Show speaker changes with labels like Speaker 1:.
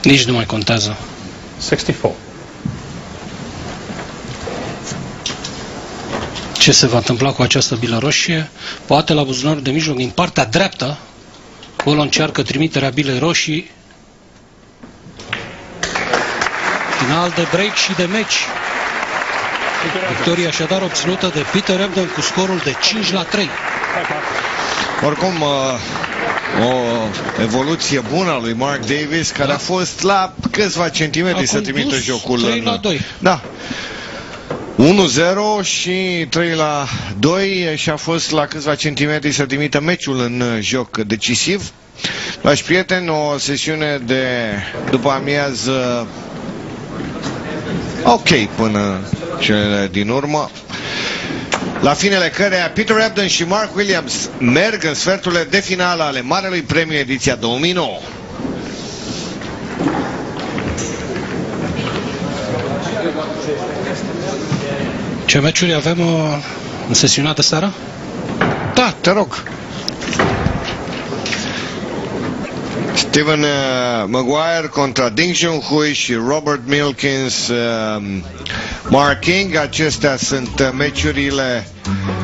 Speaker 1: Nici nu mai contează.
Speaker 2: 64.
Speaker 1: Ce se va întâmpla cu această bilă roșie? Poate la buzunarul de mijloc din partea dreaptă. Acolo încearcă trimiterea bilei roșii. Final de break și de meci. Victoria așadar obținută de Peter Ebdon cu scorul de 5-3.
Speaker 3: Oricum, o evoluție bună a lui Mark Davis, care a fost la câțiva centimetri să trimită jocul
Speaker 1: 3-2.
Speaker 3: Da. 1-0 și 3-2 și a fost la câțiva centimetri să trimită meciul în joc decisiv. Dragi prieteni, o sesiune de după amiază ok până cele din urmă, la finele căreia Peter Ebdon și Mark Williams merg în sferturile de finală ale Marelui Premiu ediția 2009.
Speaker 1: Ce meciuri avem în sesiunea de seară?
Speaker 3: Da, te rog. Steven Maguire contra Ding Junhui și Robert Milkins, Mark King. Acestea sunt meciurile